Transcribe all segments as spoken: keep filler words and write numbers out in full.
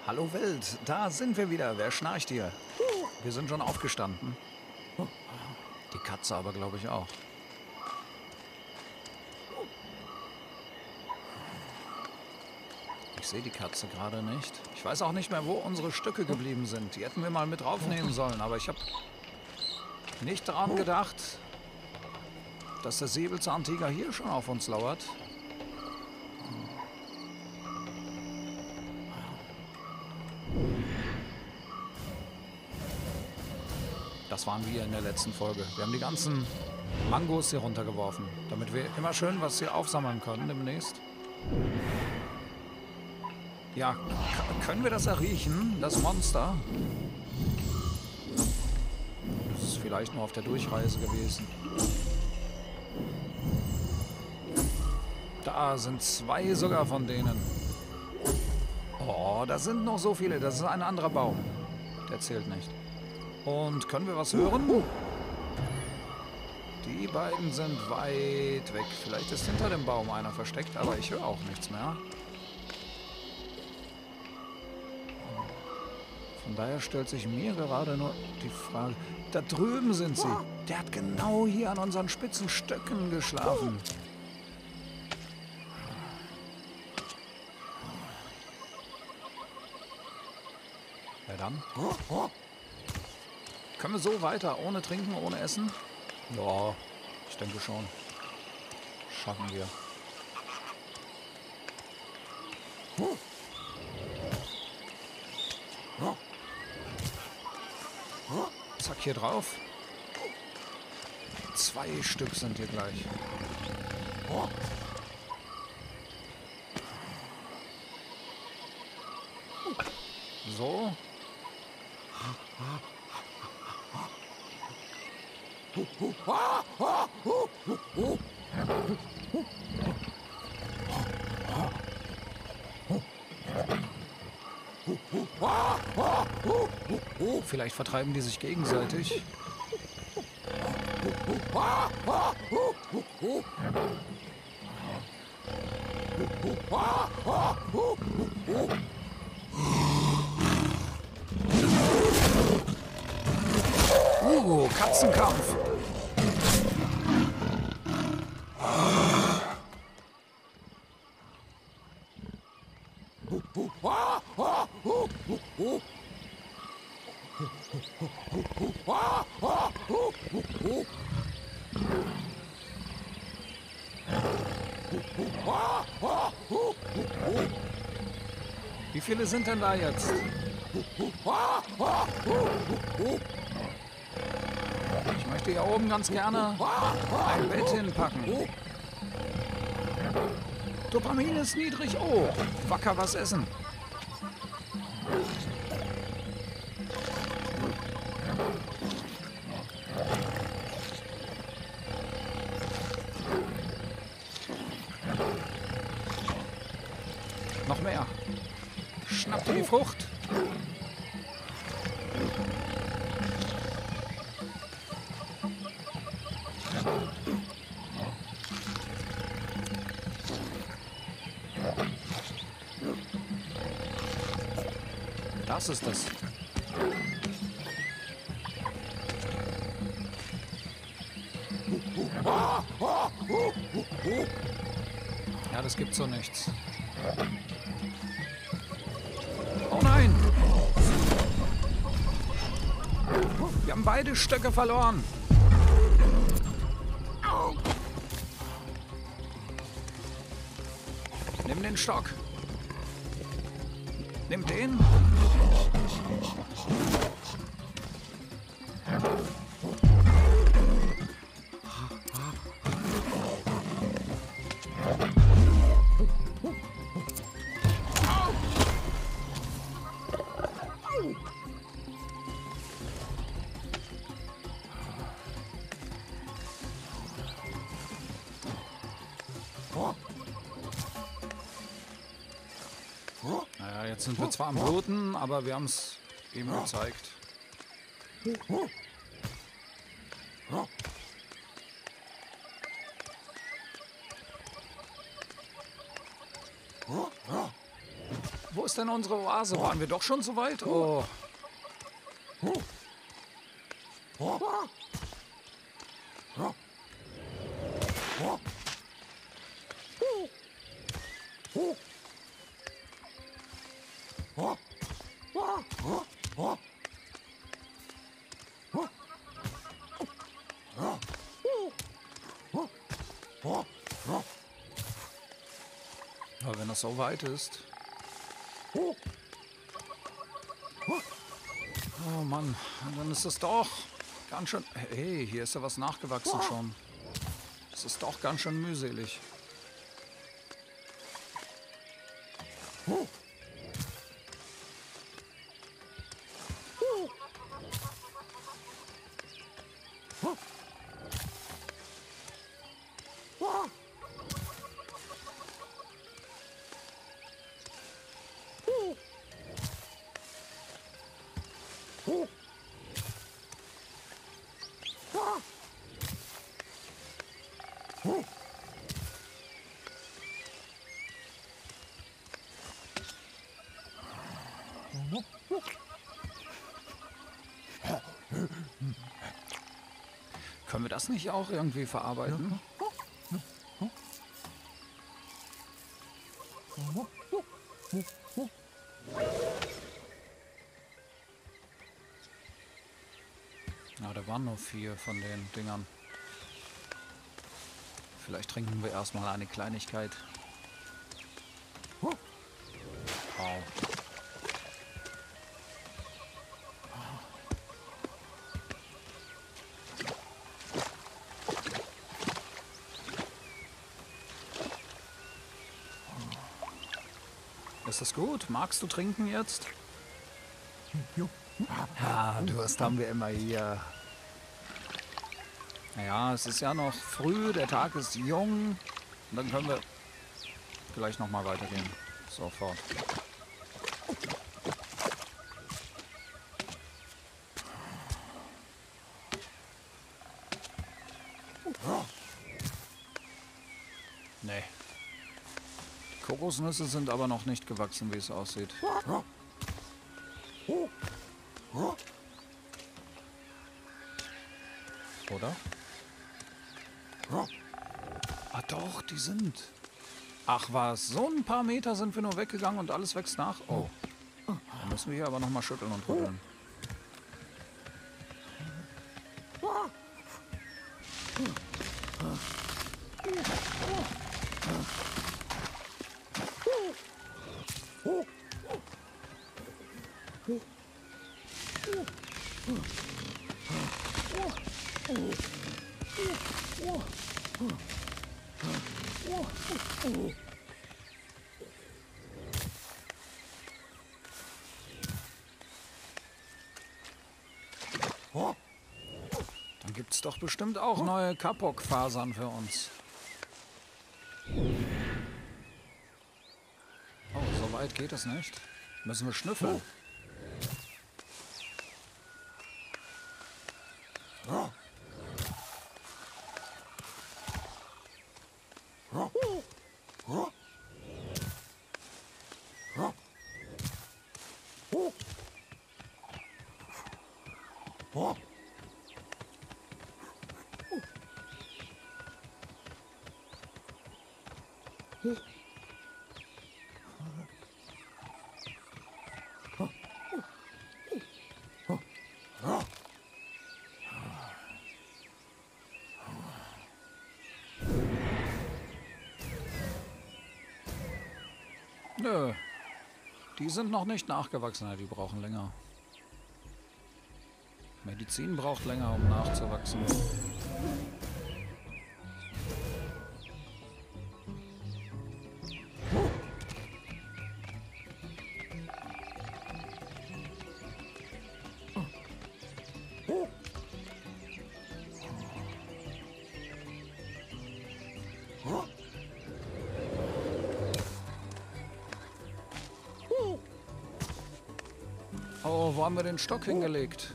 Hallo Welt, da sind wir wieder. Wer schnarcht hier? Wir sind schon aufgestanden. Die Katze aber, glaube ich, auch. Ich sehe die Katze gerade nicht. Ich weiß auch nicht mehr, wo unsere Stücke geblieben sind. Die hätten wir mal mit draufnehmen sollen, aber ich habe nicht daran gedacht, dass der Säbelzahntiger hier schon auf uns lauert. Das waren wir in der letzten Folge. Wir haben die ganzen Mangos hier runtergeworfen, damit wir immer schön was hier aufsammeln können demnächst. Ja, können wir das erriechen, das Monster? Das ist vielleicht nur auf der Durchreise gewesen. Da sind zwei sogar von denen. Oh, da sind noch so viele. Das ist ein anderer Baum. Der zählt nicht. Und können wir was hören? Die beiden sind weit weg. Vielleicht ist hinter dem Baum einer versteckt, aber ich höre auch nichts mehr. Von daher stellt sich mir gerade nur die Frage... Da drüben sind sie. Der hat genau hier an unseren spitzen Stöcken geschlafen. Ja dann. Können wir so weiter, ohne Trinken, ohne Essen? Ja, ich denke schon. Schaffen wir. Zack, hier drauf. Zwei Stück sind hier gleich. So. Vielleicht vertreiben die sich gegenseitig. Uh, Katzenkampf. Wie viele sind denn da jetzt? Ich möchte hier oben ganz gerne ein Bett hinpacken. Dopamin ist niedrig. Oh, wacker was essen. Noch mehr. Schnapp dir die Frucht. Das ist das. Ja, das gibt so nichts. Oh nein! Wir haben beide Stöcke verloren. Nimm den Stock. Nimm den. Naja, jetzt sind wir zwar am Bluten, aber wir haben es ihm gezeigt. Wo ist denn unsere Oase? Waren wir doch schon so weit? Oh. Aber wenn das so weit ist. Oh Mann, dann ist es doch ganz schön... Hey, hier ist ja was nachgewachsen schon. Es ist doch ganz schön mühselig. Können wir das nicht auch irgendwie verarbeiten? Ja, da waren nur vier von den Dingern. Vielleicht trinken wir erstmal eine Kleinigkeit. Wow. Ist das gut? Magst du trinken jetzt? Ja, Durst haben wir immer hier. Naja, es ist ja noch früh, der Tag ist jung. Und dann können wir gleich nochmal weitergehen. Sofort. Nee. Die Kokosnüsse sind aber noch nicht gewachsen, wie es aussieht. Oder? Ah doch, die sind. Ach was, so ein paar Meter sind wir nur weggegangen und alles wächst nach. Oh. Dann müssen wir hier aber nochmal schütteln und rütteln. Dann gibt es doch bestimmt auch neue Kapok-Fasern für uns. Oh, so weit geht es nicht. Müssen wir schnüffeln. Nö, die sind noch nicht nachgewachsen, die brauchen länger. Medizin braucht länger, um nachzuwachsen. Oh, wo haben wir den Stock hingelegt?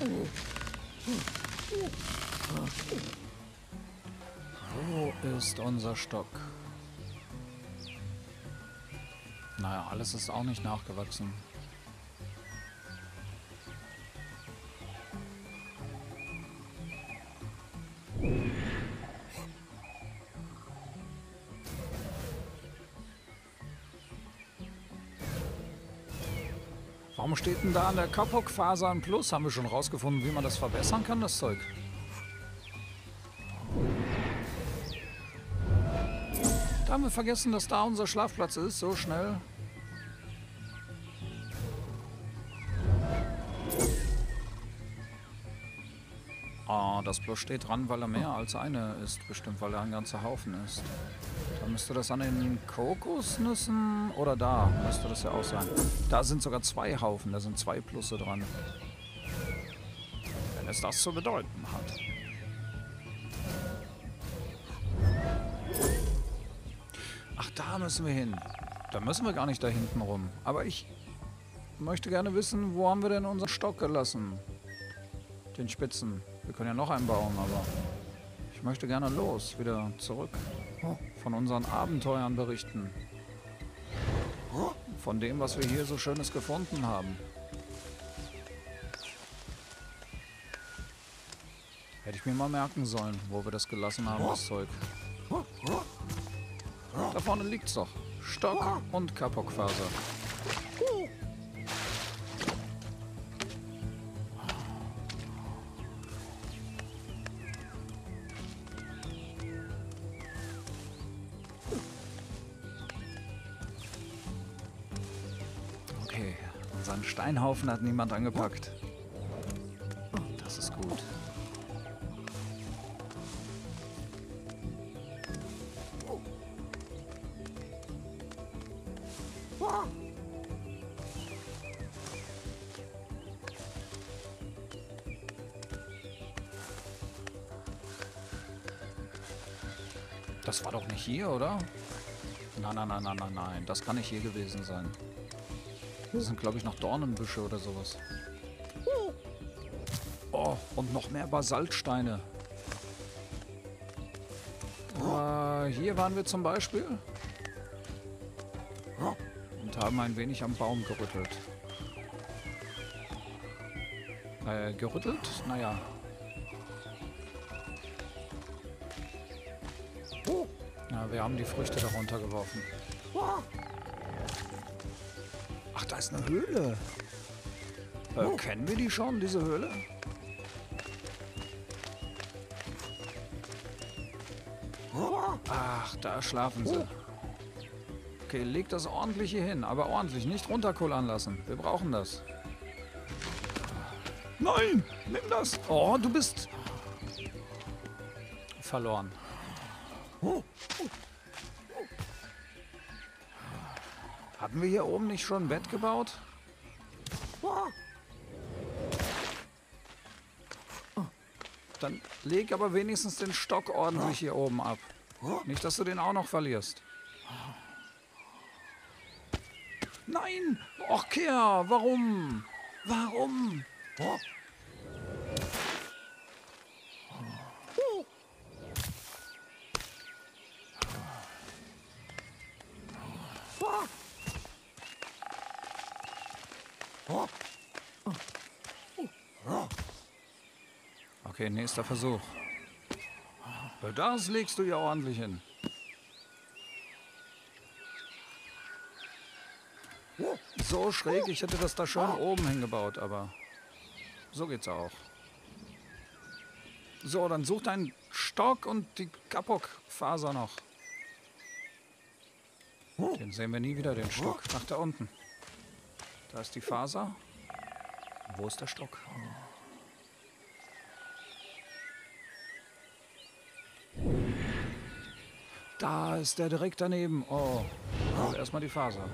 Wo ist unser Stock? Naja, alles ist auch nicht nachgewachsen. Warum steht denn da an der Kapok-Faser ein Plus? Haben wir schon rausgefunden, wie man das verbessern kann, das Zeug? Da haben wir vergessen, dass da unser Schlafplatz ist, so schnell. Ah, das Plus steht dran, weil er mehr als eine ist, bestimmt, weil er ein ganzer Haufen ist. Dann müsste das an den Kokosnüssen oder da müsste das ja auch sein. Da sind sogar zwei Haufen, da sind zwei Plusse dran. Wenn es das zu bedeuten hat. Ach, da müssen wir hin. Da müssen wir gar nicht da hinten rum. Aber ich möchte gerne wissen, wo haben wir denn unseren Stock gelassen? Den Spitzen. Wir können ja noch einen bauen, aber ich möchte gerne los, wieder zurück. Von unseren Abenteuern berichten. Von dem, was wir hier so Schönes gefunden haben. Hätte ich mir mal merken sollen, wo wir das gelassen haben, das Zeug. Da vorne liegt's doch. Stock und Kapok-Faser. Okay, unseren Steinhaufen hat niemand angepackt. Das ist gut. Das war doch nicht hier, oder? Nein, nein, nein, nein, nein, nein. Das kann nicht hier gewesen sein. Das sind, glaube ich, noch Dornenbüsche oder sowas. Oh, und noch mehr Basaltsteine. Äh, hier waren wir zum Beispiel. Und haben ein wenig am Baum gerüttelt. Äh, gerüttelt? Naja. Ja, wir haben die Früchte darunter geworfen. Ach, da ist eine Höhle. Äh, kennen wir die schon, diese Höhle? Ach, da schlafen sie. Okay, leg das ordentlich hier hin, aber ordentlich, nicht runterkullern lassen. Wir brauchen das. Nein, nimm das. Oh, du bist verloren. Hatten wir hier oben nicht schon ein Bett gebaut? Dann leg aber wenigstens den Stock ordentlich hier oben ab. Nicht, dass du den auch noch verlierst. Nein! Och, Kea, warum? Warum? Okay, nächster Versuch. Das legst du ja ordentlich hin. So schräg, ich hätte das da schön oben hingebaut, aber so geht's auch. So, dann such deinen Stock und die Kapok-Faser noch. Den sehen wir nie wieder, den Stock. Ach, da unten. Da ist die Faser. Wo ist der Stock? Da ist der direkt daneben. Oh, also erstmal die Faser.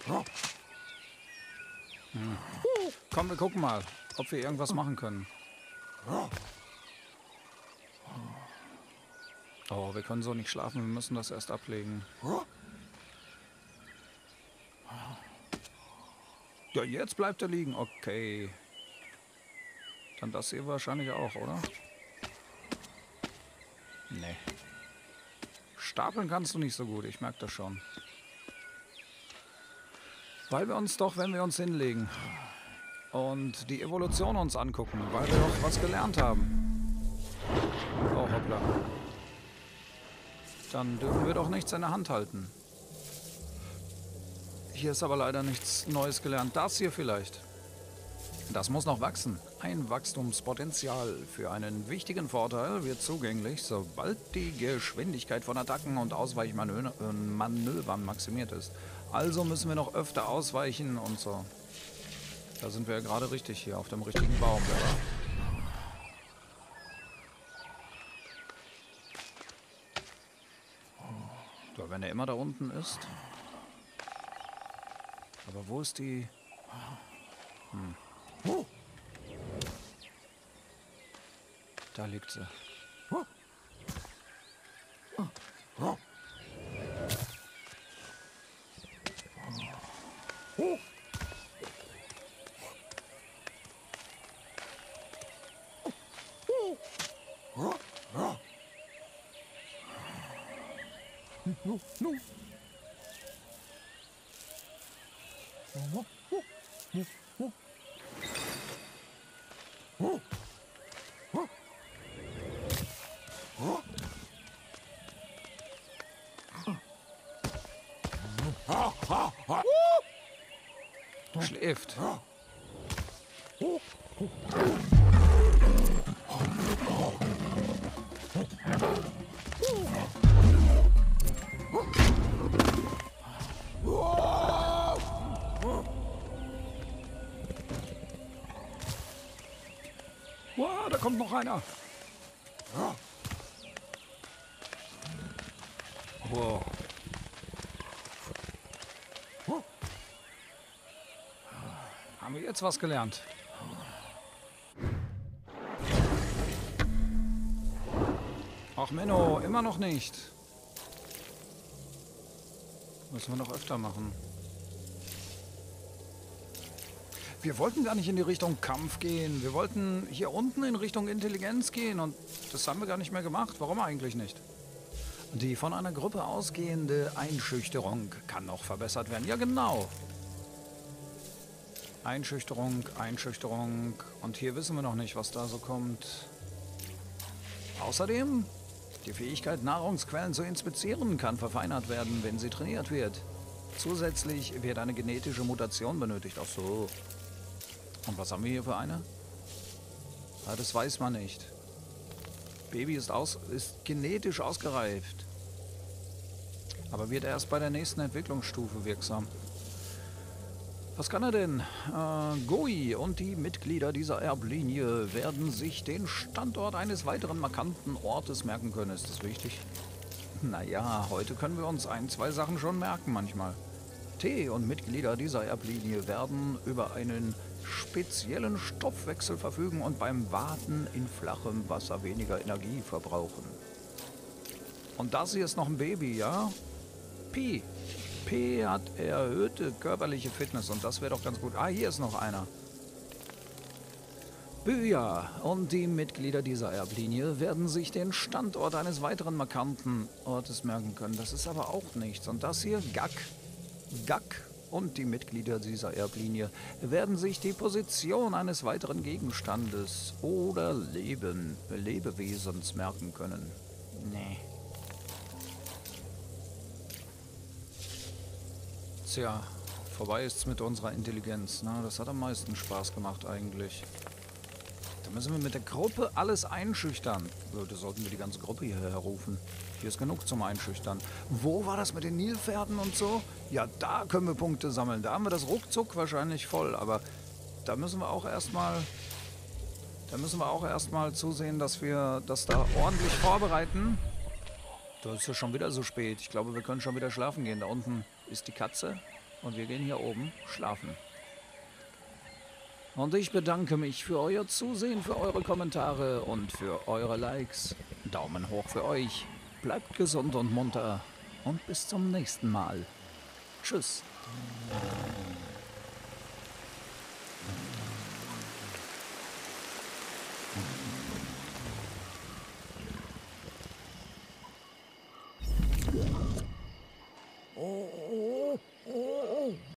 Hm. Komm, wir gucken mal, ob wir irgendwas machen können. Oh, wir können so nicht schlafen, wir müssen das erst ablegen. Ja, jetzt bleibt er liegen. Okay. Dann das hier wahrscheinlich auch, oder? Nee. Stapeln kannst du nicht so gut, ich merke das schon. Weil wir uns doch, wenn wir uns hinlegen und die Evolution uns angucken, weil wir doch was gelernt haben. Oh, hoppla. Dann dürfen wir doch nichts in der Hand halten. Hier ist aber leider nichts Neues gelernt. Das hier vielleicht. Das muss noch wachsen. Ein Wachstumspotenzial für einen wichtigen Vorteil wird zugänglich, sobald die Geschwindigkeit von Attacken und Ausweichmanövern maximiert ist. Also müssen wir noch öfter ausweichen und so. Da sind wir ja gerade richtig hier, auf dem richtigen Baum, oder? So, wenn er immer da unten ist. Aber wo ist die... Hm. Da liegt sie. Schläft. Wow, da kommt noch einer. Wow. Haben wir jetzt was gelernt? Ach Menno, immer noch nicht. Müssen wir noch öfter machen. Wir wollten gar nicht in die Richtung Kampf gehen. Wir wollten hier unten in Richtung Intelligenz gehen und das haben wir gar nicht mehr gemacht. Warum eigentlich nicht? Die von einer Gruppe ausgehende Einschüchterung kann noch verbessert werden. Ja, genau. Einschüchterung, Einschüchterung. Und hier wissen wir noch nicht, was da so kommt. Außerdem, die Fähigkeit, Nahrungsquellen zu inspizieren, kann verfeinert werden, wenn sie trainiert wird. Zusätzlich wird eine genetische Mutation benötigt. Ach so. Und was haben wir hier für eine? Ja, das weiß man nicht. Baby ist, aus, ist genetisch ausgereift. Aber wird erst bei der nächsten Entwicklungsstufe wirksam. Was kann er denn? Äh, Goi und die Mitglieder dieser Erblinie werden sich den Standort eines weiteren markanten Ortes merken können. Ist das wichtig? Naja, heute können wir uns ein, zwei Sachen schon merken manchmal. T und Mitglieder dieser Erblinie werden über einen speziellen Stoffwechsel verfügen und beim Waten in flachem Wasser weniger Energie verbrauchen. Und das hier ist noch ein Baby, ja? Pi. P hat erhöhte körperliche Fitness und das wäre doch ganz gut. Ah, hier ist noch einer. Böja und die Mitglieder dieser Erblinie werden sich den Standort eines weiteren markanten Ortes merken können. Das ist aber auch nichts. Und das hier, Gak. Gak und die Mitglieder dieser Erblinie werden sich die Position eines weiteren Gegenstandes oder Leben, Lebewesens merken können. Nee. Tja, vorbei ist's mit unserer Intelligenz. Na, das hat am meisten Spaß gemacht eigentlich. Da müssen wir mit der Gruppe alles einschüchtern. Da sollten wir die ganze Gruppe hierher rufen. Hier ist genug zum Einschüchtern. Wo war das mit den Nilpferden und so? Ja, da können wir Punkte sammeln. Da haben wir das ruckzuck wahrscheinlich voll. Aber da müssen wir auch erstmal... Da müssen wir auch erstmal zusehen, dass wir das da ordentlich vorbereiten. Da ist ja schon wieder so spät. Ich glaube, wir können schon wieder schlafen gehen. Da unten ist die Katze. und wir gehen hier oben schlafen. Und ich bedanke mich für euer Zusehen, für eure Kommentare und für eure Likes. Daumen hoch für euch. Bleibt gesund und munter und bis zum nächsten Mal. Tschüss. Mhm.